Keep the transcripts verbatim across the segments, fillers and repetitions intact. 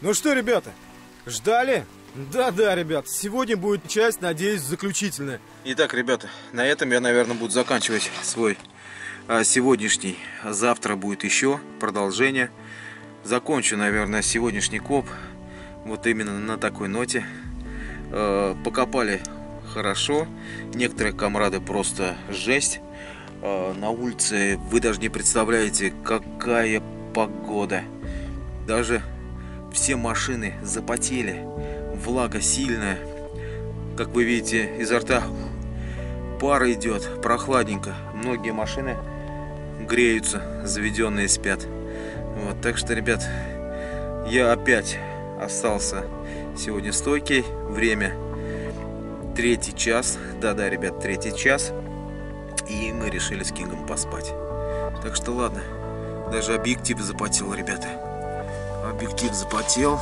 Ну что, ребята, ждали? Да-да, ребят, сегодня будет часть, надеюсь, заключительная. Итак, ребята, на этом я, наверное, буду заканчивать свой а, сегодняшний. Завтра будет еще продолжение. Закончу, наверное, сегодняшний коп вот именно на такой ноте. А, покопали хорошо. Некоторые комрады просто жесть. А, на улице вы даже не представляете, какая погода. Даже все машины запотели. Влага сильная. Как вы видите, изо рта пар идет, прохладненько. Многие машины греются, заведенные спят. Вот, так что, ребят, я опять остался сегодня стойкий. Время третий час. Да-да, ребят, третий час. И мы решили с Кингом поспать. Так что ладно. Даже объектив запотел, ребята. Объектив запотел.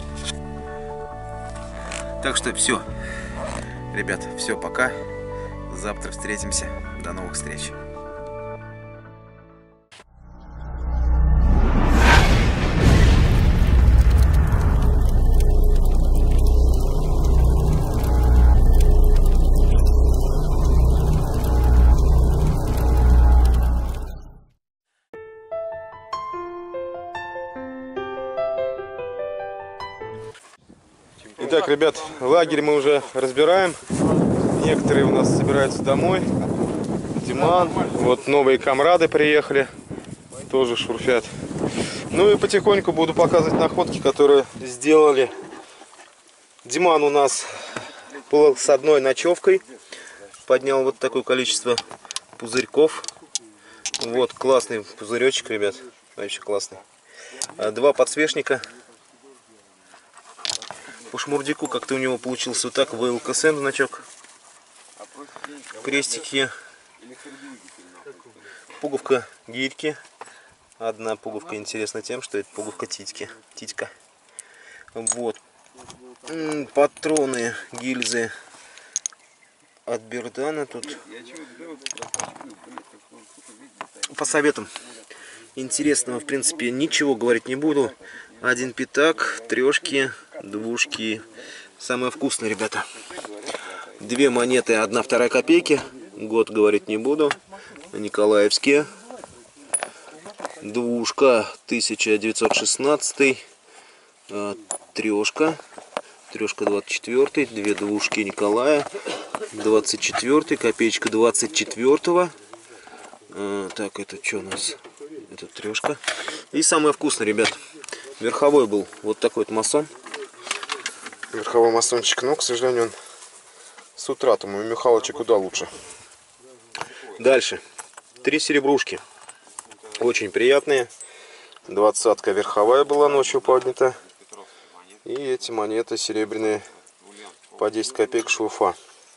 Так что все, ребят, все, пока. Завтра встретимся. До новых встреч. Итак, ребят, лагерь мы уже разбираем. Некоторые у нас собираются домой. Диман, вот новые комрады приехали, тоже шурфят. Ну и потихоньку буду показывать находки, которые сделали. Диман у нас был с одной ночевкой, поднял вот такое количество пузырьков. Вот классный пузыречек, ребят, вообще классный. Два подсвечника. По шмурдику как-то у него получился вот так, вэ эл ка эс эм значок. Крестики. Пуговка гирьки. Одна пуговка интересна тем, что это пуговка титьки. Титька. Вот. Патроны, гильзы от Бердана тут. По советам интересного, в принципе, ничего говорить не буду. Один пятак, трешки, двушки. Самое вкусное, ребята. Две монеты, одна вторая копейки. Год говорить не буду. Николаевские. Двушка, тысяча девятьсот шестнадцатый. Трешка. Трешка двадцать четвёртый. Две двушки Николая. двадцать четвёртый. Копеечка двадцать четвёртого. Так, это что у нас? Это трешка. И самое вкусное, ребят. Верховой был вот такой вот масон. Верховой масончик, но, к сожалению, он с утра там у Михалыча куда лучше. Дальше. Три серебрушки. Очень приятные. Двадцатка верховая была ночью поднята. И эти монеты серебряные по десять копеек шурфа.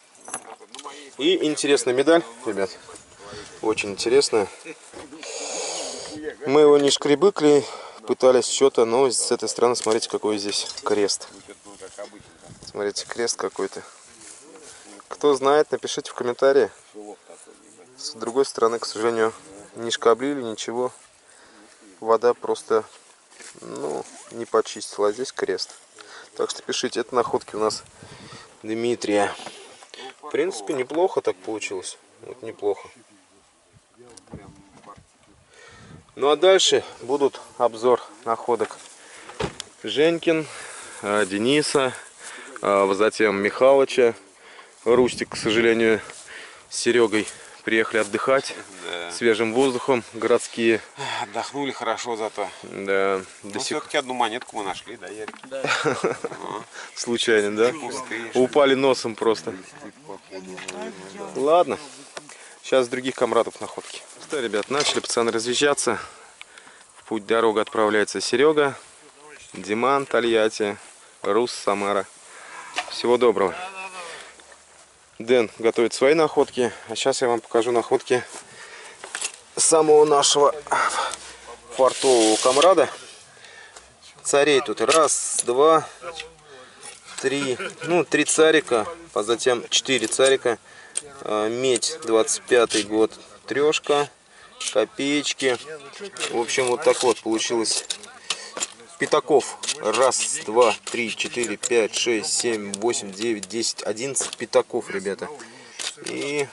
И интересная медаль, ребят. Очень интересная. Мы его не шкребыкли, пытались что-то, но с этой стороны, смотрите, какой здесь крест. Смотрите, крест какой-то. Кто знает, напишите в комментарии. С другой стороны, к сожалению, не шкаблили, ничего. Вода просто, ну, не почистила. А здесь крест. Так что пишите, это находки у нас Дмитрия. В принципе, неплохо так получилось. Вот неплохо. Ну а дальше будут обзор находок Женькин, Дениса, затем Михалыча. Рустик, к сожалению, с Серегой приехали отдыхать, да, свежим воздухом, городские. Отдохнули хорошо зато. Да. Но сих... все-таки одну монетку мы нашли, да, Ярик? Да. Случайно, да? Упали носом просто. Ладно. Сейчас других комрадов находки. Что, ребят, начали пацаны разъезжаться. В путь дорога отправляется Серега, Диман, Тольятти, Рус, Самара. Всего доброго. Дэн готовит свои находки. А сейчас я вам покажу находки самого нашего фартового комрада. Царей тут раз, два, три. Ну, три царика, а затем четыре царика. Медь, двадцать пятый год, трешка, копеечки. В общем, вот так вот получилось пятаков. Раз, два, три, четыре, пять, шесть, семь, восемь, девять, десять, одиннадцать пятаков, ребята. И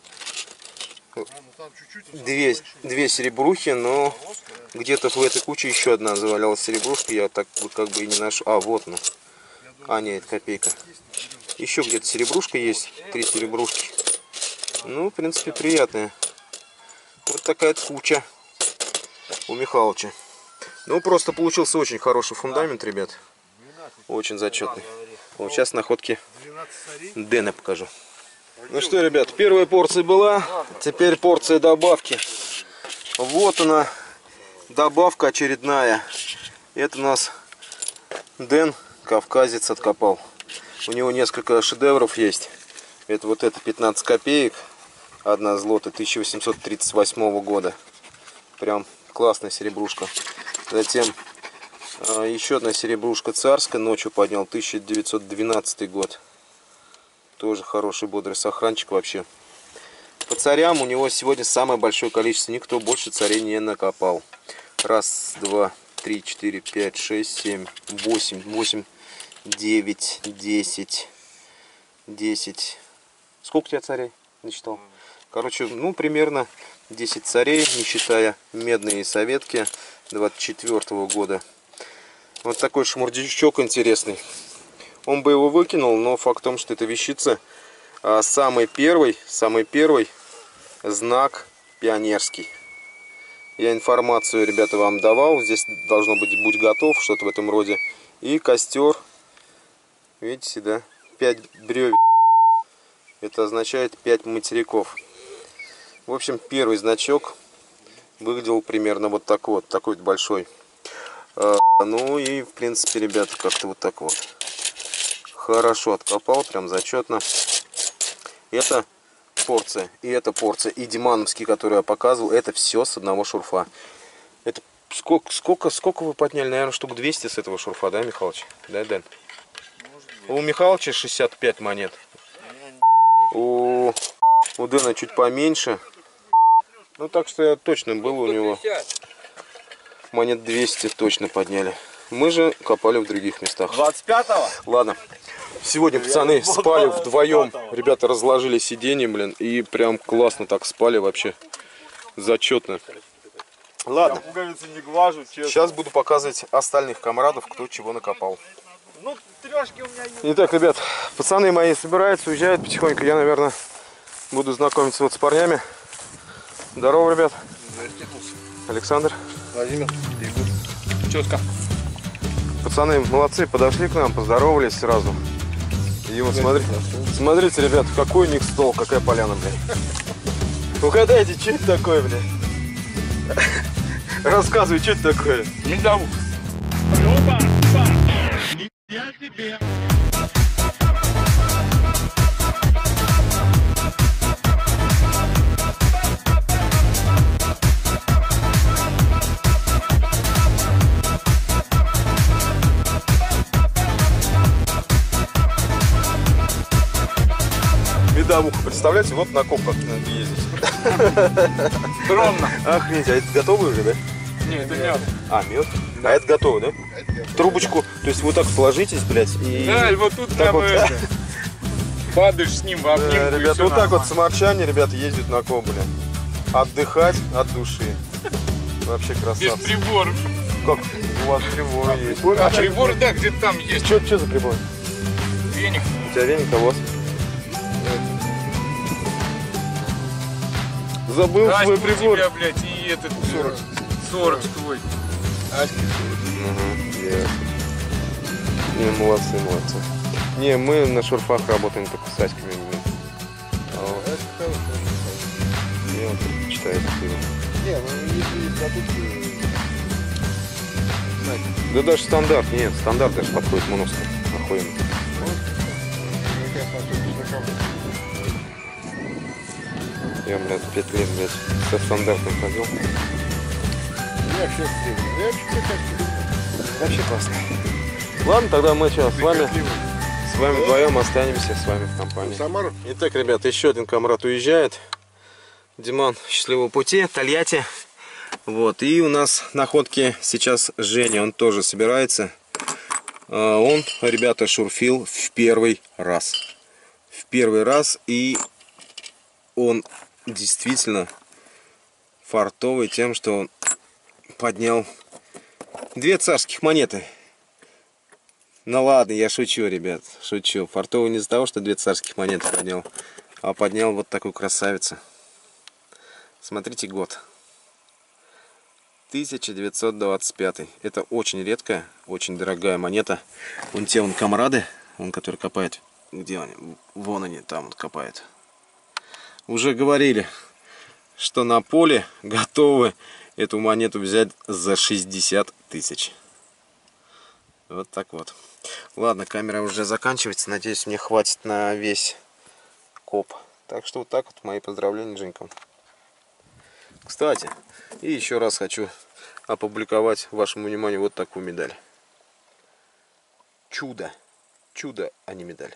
две, две серебрухи, но где-то в этой куче еще одна завалялась серебрушка. Я так как бы и не нашел. А, вот она. А, нет, это копейка. Еще где-то серебрушка есть. Три серебрушки. Ну, в принципе, приятная. Вот такая куча у Михалыча. Ну, просто получился очень хороший фундамент, ребят. Очень зачетный. Вот сейчас находки Дэна покажу. Ну что, ребят, первая порция была. Теперь порция добавки. Вот она, добавка очередная. Это у нас Дэн, кавказец, откопал. У него несколько шедевров есть. Это вот это пятнадцать копеек. Одна злота тысяча восемьсот тридцать восьмого года. Прям классная серебрушка. Затем э, еще одна серебрушка царская. Ночью поднял, тысяча девятьсот двенадцатый год. Тоже хороший бодрый сохранчик вообще. По царям у него сегодня самое большое количество. Никто больше царей не накопал. Раз, два, три, четыре, пять, шесть, семь, восемь, восемь, девять, десять, десять. Сколько у тебя царей? Насчитал? Короче, ну, примерно десять царей, не считая медные советки двадцать четвёртого года. Вот такой шмурдячок интересный. Он бы его выкинул, но факт в том, что это вещица. Самый первый, самый первый знак пионерский. Я информацию, ребята, вам давал. Здесь должно быть «Будь готов», что-то в этом роде. И костер. Видите, да? Пять бревен. Это означает пять материков. В общем, первый значок выглядел примерно вот такой вот, такой вот большой. Ну и, в принципе, ребята, как-то вот так вот. Хорошо откопал, прям зачетно. Это порция, и эта порция, и димановский, который я показывал, это все с одного шурфа. Это сколько, сколько, сколько вы подняли? Наверное, штук двести с этого шурфа, да, Михалыч? Да, Дэн? У Михалыча шестьдесят пять монет. У, у Дэна чуть поменьше. Ну, так что я точно был у него. Монет двести точно подняли. Мы же копали в других местах. двадцать пятого? Ладно. Сегодня пацаны спали вдвоем. Ребята разложили сиденье, блин. И прям классно так спали вообще. Зачетно. Ладно. Сейчас буду показывать остальных комрадов, кто чего накопал. Ну, трешки у меня есть. Итак, ребят, пацаны мои собираются, уезжают потихоньку. Я, наверное, буду знакомиться вот с парнями. Здорово, ребят. Александр. Владимир. Четко. Пацаны молодцы, подошли к нам, поздоровались сразу. И вот смотрите, смотрите, ребят, какой у них стол, какая поляна, блин. Угадайте, что это такое, блин? Рассказывай, что это такое? Медовух. Медовуха, представляете, вот на коп как надо ездить. Скромно. Охренеть, а это готовый уже, да? Нет, это мед. А, мед? А это готово, да? В трубочку, то есть вы так сложитесь, блядь, и... Да, и вот тут так прямо вот. это. Падаешь с ним в обнимку. Да, и ребята, всё вот так вот нормально. самарчане, ребята, ездят на коп, блин. Отдыхать от души. Вообще Без красавцы. приборов. Как? У вас приборы есть. А прибор, да, где-то там есть. Что, что за прибор? Веник. У тебя веник, а вот. Забыл Аська свой у прибор. тебя, блядь, и этот сорок. сорок твой. Угу, ясно. Не, молодцы, молодцы. Не, мы на шурфах работаем только с Аськами. блин. А вот. Я вот предпочитаю это пиво. Не, ну если дадут... Да даже стандарт, нет, стандарт даже подходит моноска. Охуенно. Я, блядь, пять лет, блядь, со стандартом ходил. Я вообще стрелю. Я вообще как Вообще классно. Ладно, тогда мы что, с вами, с вами вдвоем останемся с вами в компании. Самару? Итак, ребята, еще один комрад уезжает. Диман, счастливого пути, Тольятти. Вот, и у нас находки сейчас Женя, он тоже собирается. Он, ребята, шурфил в первый раз. В первый раз, и он действительно фартовый тем, что он поднял две царских монеты. Ну ладно, я шучу, ребят, шучу. Фартовый не из-за того, что две царских монеты поднял, а поднял вот такую красавицу. Смотрите год. тысяча девятьсот двадцать пятый. Это очень редкая, очень дорогая монета. Вон те вон комрады, он который копает. Где они? Вон они, там вот копают. Уже говорили, что на поле готовы эту монету взять за шестьдесят тысяч. Вот так вот. Ладно, камера уже заканчивается. Надеюсь, мне хватит на весь коп. Так что вот так вот. Мои поздравления, Женька. Кстати, и еще раз хочу опубликовать вашему вниманию вот такую медаль. Чудо. Чудо, а не медаль.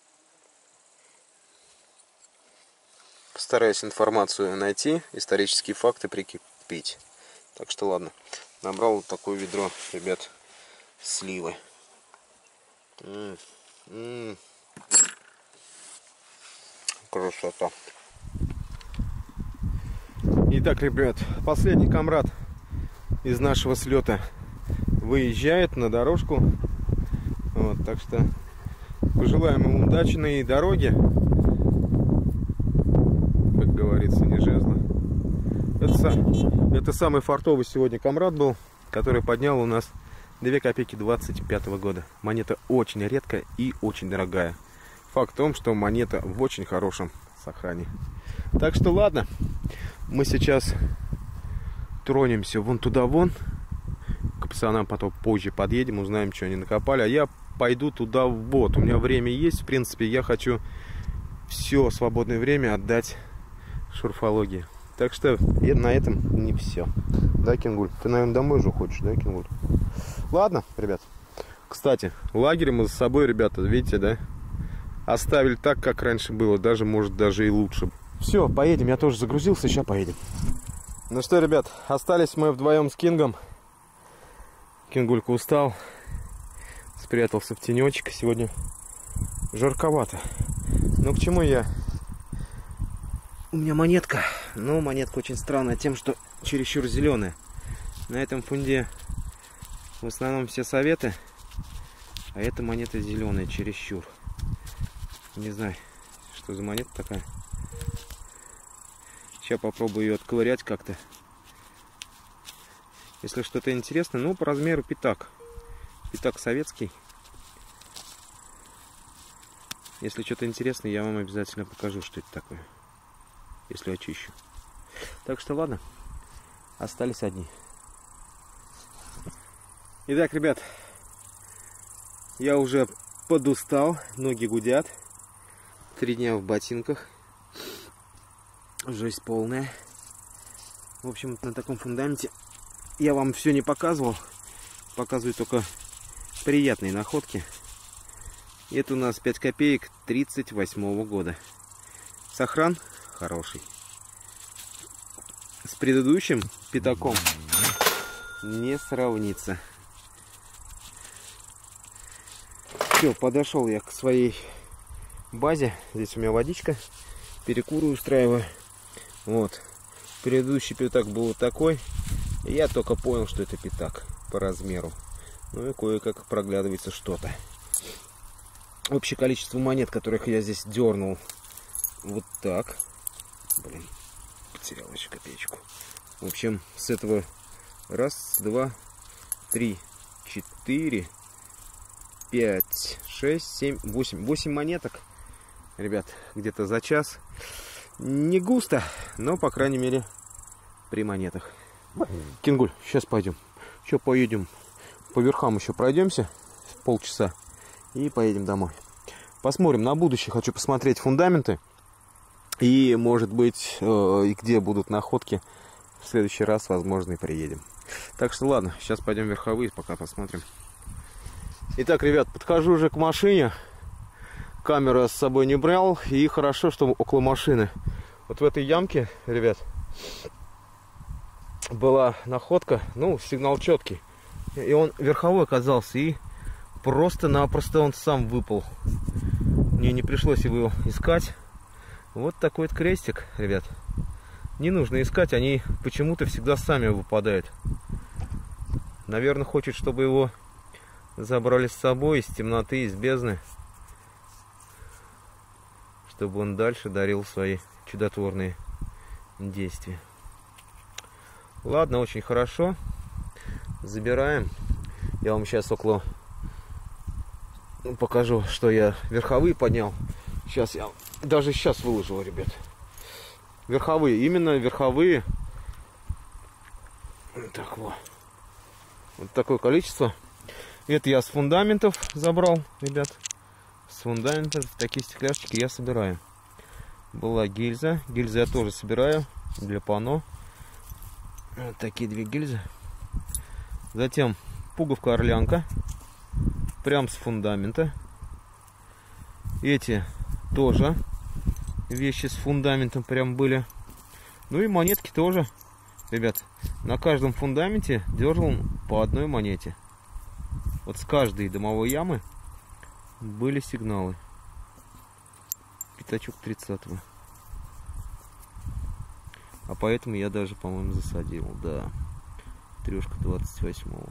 Постараюсь информацию найти, исторические факты прикрепить. Так что ладно. Набрал вот такое ведро, ребят, сливы. М -м -м. Красота. Итак, ребят, последний комрад из нашего слета выезжает на дорожку. Вот, так что пожелаем ему удачной дороги. Как говорится, не жезла. Это, это самый фартовый сегодня комрад был, который поднял у нас две копейки двадцать пятого года. Монета очень редкая и очень дорогая. Факт в том, что монета в очень хорошем сохранении. Так что ладно, мы сейчас тронемся вон туда вон. К пацанам потом позже подъедем, узнаем, что они накопали. А я пойду туда вот. У меня время есть, в принципе, я хочу все свободное время отдать шурфологии. Так что и на этом не все. Да, Кингуль? Ты, наверное, домой же хочешь, да, Кингуль? Ладно, ребят. Кстати, лагерь мы за собой, ребята, видите, да? Оставили так, как раньше было. Даже, может, даже и лучше. Все, поедем. Я тоже загрузился, сейчас поедем. Ну что, ребят, остались мы вдвоем с Кингом. Кингулька устал. Спрятался в тенечек. Сегодня жарковато. Но к чему я? У меня монетка. Но монетка очень странная тем, что чересчур зеленая. На этом фунде в основном все советы. А эта монета зеленая, чересчур. Не знаю, что за монета такая. Сейчас попробую ее отковырять как-то. Если что-то интересное, ну, по размеру пятак. Пятак советский. Если что-то интересное, я вам обязательно покажу, что это такое. Если очищу. Так что ладно. Остались одни. Итак, ребят. Я уже подустал. Ноги гудят. Три дня в ботинках. Жесть полная. В общем, на таком фундаменте я вам все не показывал. Показываю только приятные находки. Это у нас пять копеек тридцать восьмого года. Сохран хороший. С предыдущим пятаком не сравнится. Все, подошел я к своей базе. Здесь у меня водичка. Перекуры устраиваю. Вот. Предыдущий пятак был вот такой. И я только понял, что это пятак по размеру. Ну и кое-как проглядывается что-то. Общее количество монет, которых я здесь дернул, вот так. Блин, потерял еще копеечку. В общем, с этого раз, два, три, четыре, пять, шесть, семь, восемь. Восемь монеток. Ребят, где-то за час. Не густо, но, по крайней мере, при монетах. Кингуль, сейчас пойдем. Что, поедем? По верхам еще пройдемся. Полчаса. И поедем домой. Посмотрим на будущее. Хочу посмотреть фундаменты. И, может быть, э, и где будут находки. В следующий раз, возможно, и приедем. Так что, ладно. Сейчас пойдем верховые, пока посмотрим. Итак, ребят, подхожу уже к машине. Камеру с собой не брал. И хорошо, что около машины. Вот в этой ямке, ребят, была находка, ну, сигнал четкий. И он верховой оказался, и просто-напросто он сам выпал. Мне не пришлось его искать. Вот такой вот крестик, ребят. Не нужно искать, они почему-то всегда сами выпадают. Наверное, хочет, чтобы его забрали с собой из темноты, из бездны. Чтобы он дальше дарил свои чудотворные действия. Ладно, очень хорошо. Забираем. Я вам сейчас около покажу, что я верховые поднял. Сейчас я даже сейчас выложил, ребят. Верховые, именно верховые. Так вот. Вот такое количество. Это я с фундаментов забрал, ребят. С фундаментов такие стекляшечки я собираю. Была гильза. Гильзы я тоже собираю для пано. Вот такие две гильзы. Затем пуговка-орлянка. Прям с фундамента. Эти тоже вещи с фундаментом прям были. Ну и монетки тоже. Ребят, на каждом фундаменте держал по одной монете. Вот с каждой домовой ямы были сигналы. Пятачок тридцатого. А поэтому я даже, по-моему, засадил. Да. Трешка двадцать восьмого.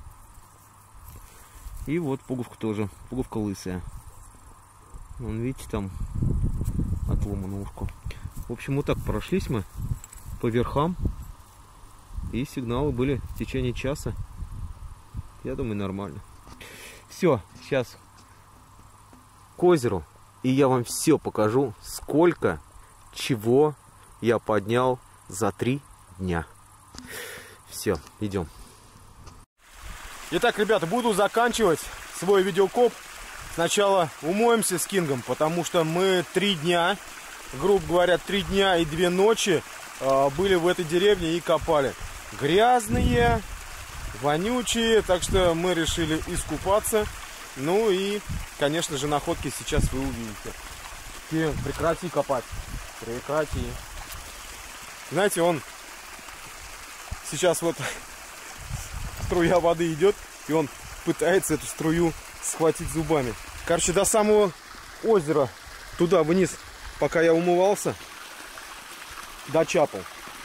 И вот пуговка тоже. Пуговка лысая. Вон, видите, там отломано ушко. В общем, вот так прошлись мы по верхам. И сигналы были в течение часа. Я думаю, нормально. Все, сейчас к озеру. И я вам все покажу, сколько чего я поднял за три дня. Все, идем. Итак, ребята, буду заканчивать свой видеокоп. Сначала умоемся с Кингом, потому что мы три дня, грубо говоря, три дня и две ночи э, были в этой деревне и копали. Грязные, вонючие, так что мы решили искупаться. Ну и, конечно же, находки сейчас вы увидите. Кинг, прекрати копать. Прекрати. Знаете, он сейчас вот струя воды идет, и он пытается эту струю схватить зубами. Короче, до самого озера, туда вниз, пока я умывался, дочапал.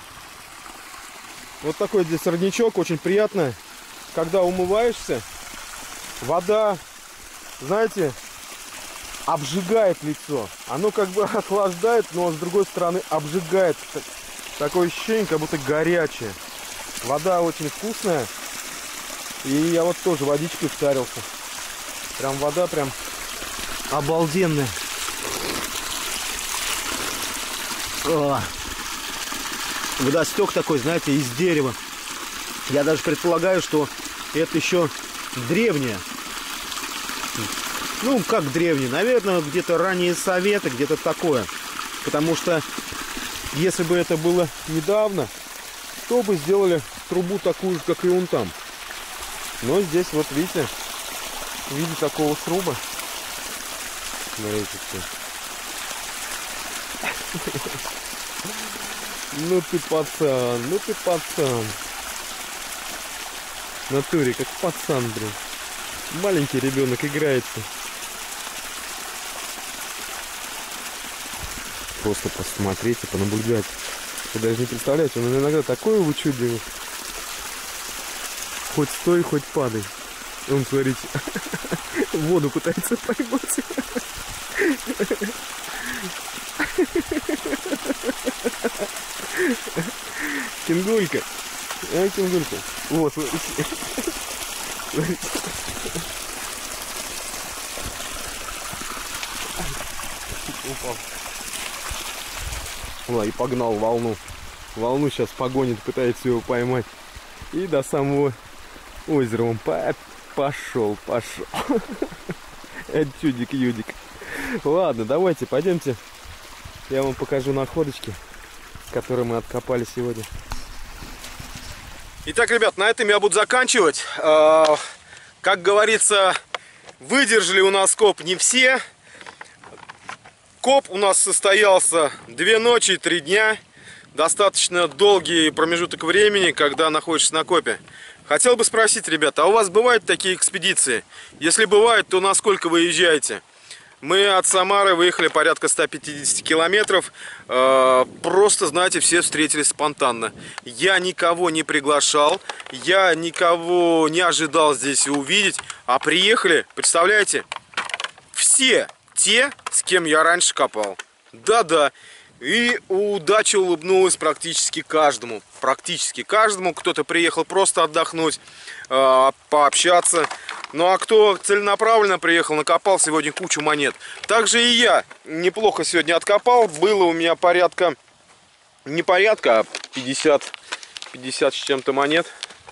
Вот такой здесь родничок, очень приятно. Когда умываешься, вода, знаете, обжигает лицо. Оно как бы охлаждает, но с другой стороны обжигает. Такое ощущение, как будто горячее. Вода очень вкусная. И я вот тоже водичкой втарился. Прям вода прям обалденная. О! Водосток такой, знаете, из дерева. Я даже предполагаю, что это еще древнее. Ну, как древнее? Наверное, где-то ранние советы, где-то такое. Потому что, если бы это было недавно, то бы сделали трубу такую же, как и он там. Но здесь, вот видите, в виде такого сруба. Смотрите. Ну ты пацан, ну ты пацан. В натуре, как пацан, блин. Маленький ребенок играется. Просто посмотрите, понаблюдать. Вы даже не представляете, он иногда такой вычудливый. Хоть стой, хоть падай. Он, смотрите, воду пытается поймать. Кингулька. А, Кингулька. Вот, смотрите. Упал. Ой, и погнал волну. Волну сейчас погонит, пытается его поймать. И до самого озера он по пошел, пошел. Это чудик-юдик. Ладно, давайте, пойдемте. Я вам покажу находочки, которые мы откопали сегодня. Итак, ребят, на этом я буду заканчивать. Как говорится, выдержали у нас коп не все. Коп у нас состоялся две ночи и три дня. достаточно долгий промежуток времени, когда находишься на копе. Хотел бы спросить, ребята, а у вас бывают такие экспедиции? Если бывают, то на сколько вы езжаете? Мы от Самары выехали порядка ста пятидесяти километров. Просто, знаете, все встретились спонтанно. Я никого не приглашал, я никого не ожидал здесь увидеть. А приехали, представляете, все те, с кем я раньше копал. Да-да. И удача улыбнулась практически каждому. Практически каждому. Кто-то приехал просто отдохнуть, пообщаться. Ну а кто целенаправленно приехал, накопал сегодня кучу монет. Также и я неплохо сегодня откопал. Было у меня порядка, не порядка, а пятьдесят, пятьдесят с чем-то монет.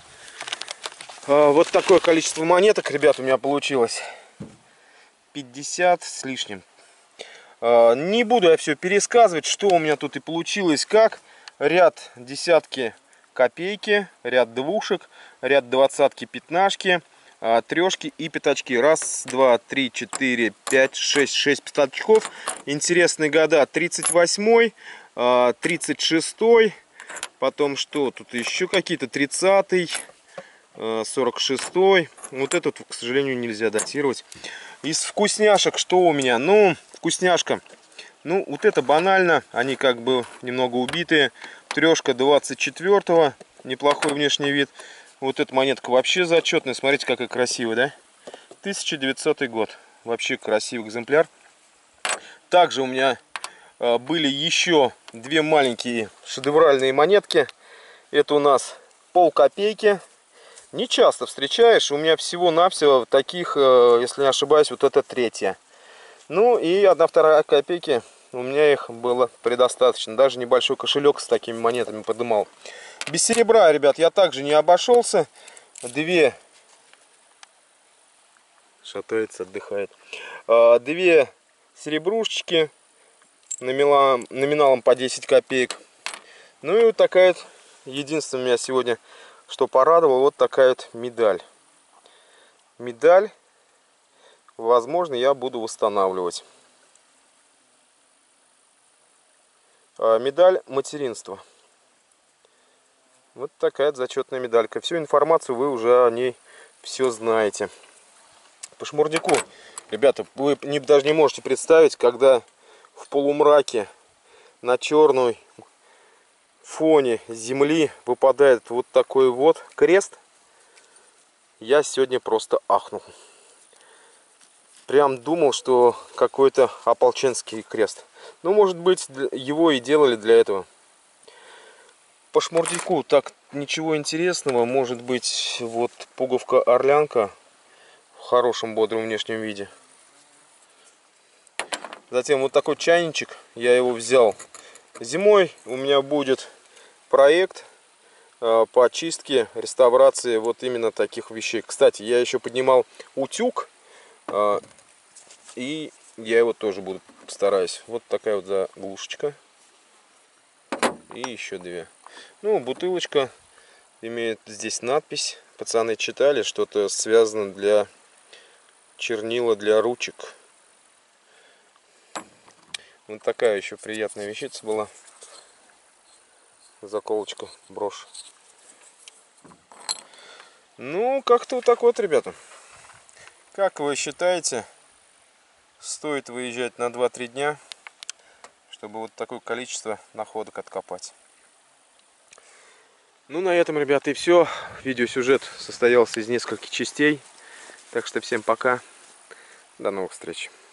Вот такое количество монеток, ребят, у меня получилось. пятьдесят с лишним. Не буду я все пересказывать, что у меня тут и получилось, как. Ряд десятки, копейки, ряд двушек, ряд двадцатки, пятнашки, трешки и пятачки. Раз, два, три, четыре, пять, шесть, шесть пятачков. Интересные года: тридцать восьмой, тридцать шестой, потом что тут еще какие-то, тридцатый, сорок шестой. Вот этот, к сожалению, нельзя датировать. Из вкусняшек что у меня? Ну, вкусняшка. Ну, вот это банально. Они как бы немного убитые. Трешка двадцать четвёртого. Неплохой внешний вид. Вот эта монетка вообще зачетная. Смотрите, какая красивая, да? тысяча девятисотый год. Вообще красивый экземпляр. Также у меня э, были еще две маленькие шедевральные монетки. Это у нас полкопейки. Не часто встречаешь. У меня всего-навсего таких, если не ошибаюсь, вот это третья. Ну и одна вторая копейки. У меня их было предостаточно. Даже небольшой кошелек с такими монетами подымал. Без серебра, ребят, я также не обошелся. Две... Шатается, отдыхает. Две серебрушечки. Номиналом, номиналом по десять копеек. Ну и вот такая вот. Единственное, меня сегодня... Что порадовало, вот такая вот медаль. Медаль, возможно, я буду восстанавливать. А медаль материнства. Вот такая вот зачетная медалька. Всю информацию вы уже о ней все знаете. По шмурдяку, ребята, вы не, даже не можете представить, когда в полумраке на черной фоне земли выпадает вот такой вот крест. Я сегодня просто ахнул. Прям думал, что какой-то ополченский крест. Ну, может быть, его и делали для этого. По шмурдяку так ничего интересного. Может быть, вот пуговка-орлянка в хорошем бодром внешнем виде. Затем вот такой чайничек. Я его взял. Зимой у меня будет проект по очистке, реставрации вот именно таких вещей. Кстати, я еще поднимал утюг, и я его тоже буду постараюсь. Вот такая вот заглушечка. И еще две. Ну, бутылочка имеет здесь надпись. Пацаны читали, что-то связано для чернила для ручек. Вот такая еще приятная вещица была. Заколочка, брошь. Ну, как-то вот так вот, ребята. Как вы считаете, стоит выезжать на два-три дня, чтобы вот такое количество находок откопать? Ну, на этом, ребята, и все. Видеосюжет состоялся из нескольких частей. Так что всем пока. До новых встреч.